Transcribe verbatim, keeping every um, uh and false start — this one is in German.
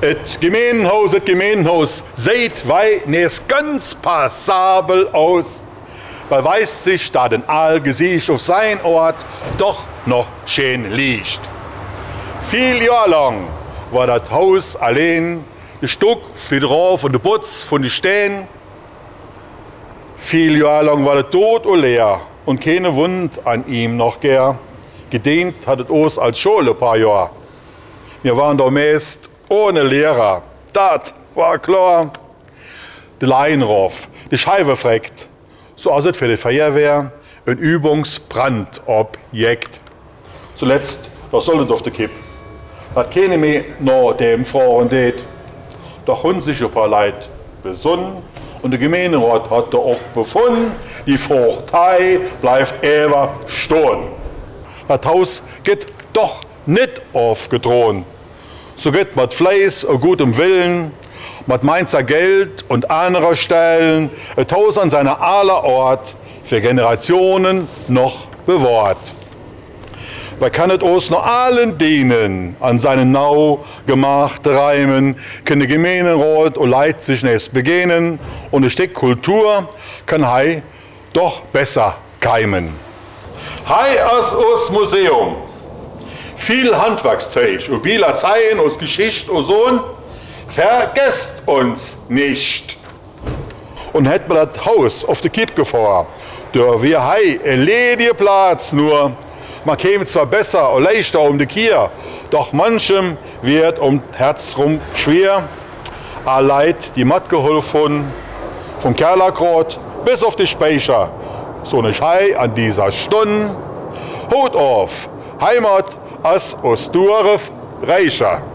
Et Gemeinhaus, et Gemeinhaus, seht wei nes ganz passabel aus. Weil weiß sich, da den Allgesicht auf sein Ort doch noch schön liegt. Viel Jahr lang war das Haus allein, ein Stück für die Rauf und der Putz von den Stehen. Viel Jahr lang war das tot und leer und keine Wund an ihm noch gär. Gedient hat es uns als Schule ein paar Jahre. Wir waren da meist ohne Lehrer, das war klar. Der Leinrauf, die Scheibe freckt, so ist es für die Feuerwehr ein Übungsbrandobjekt. Zuletzt, das soll nicht auf der Kipp. Hat keine mehr nach dem fahren geht. Doch haben sich ein paar Leute besonnen und der Gemeinderat hat da auch befunden, die Fruchtei bleibt ewig stehen. Das Haus geht doch nicht aufgedrohen. So geht mit Fleiß und gutem Willen, mit Mainzer Geld und anderer Stellen, ein Haus an seiner aller Ort für Generationen noch bewahrt. Wer kann es uns noch allen dienen, an seinen nau gemachten Reimen, kann der Gemeinderat und Leid sich nicht begegnen und ein Stück Kultur kann hei doch besser keimen. Hei as us Museum. Viel Handwerkszeug und vieler Zeilen aus Geschichte und so, vergesst uns nicht. Und hätt man das Haus auf die Kipp gefahren, da wir hei ein lediger Platz nur. Man käme zwar besser und leichter um die Kier, doch manchem wird um Herz rum schwer. A Leid, die matt geholfen, vom Kerlakrot bis auf die Speicher. So ne Schei an dieser Stunde. Hut auf, Heimat as Osturf Reicher.